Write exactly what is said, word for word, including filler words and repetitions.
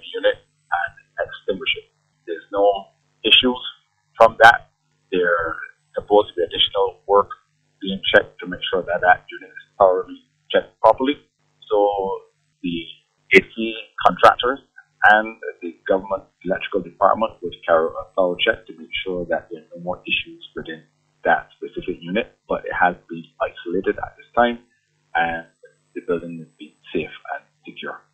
unit and extinguish it. There's no issues from that. There's supposed to be additional work being checked to make sure that that unit is thoroughly checked properly. So the A C contractors and the government electrical department would carry a thorough check to make sure that there are no more issues within that specific unit, but it has been isolated at this time and the building is being safe and secure.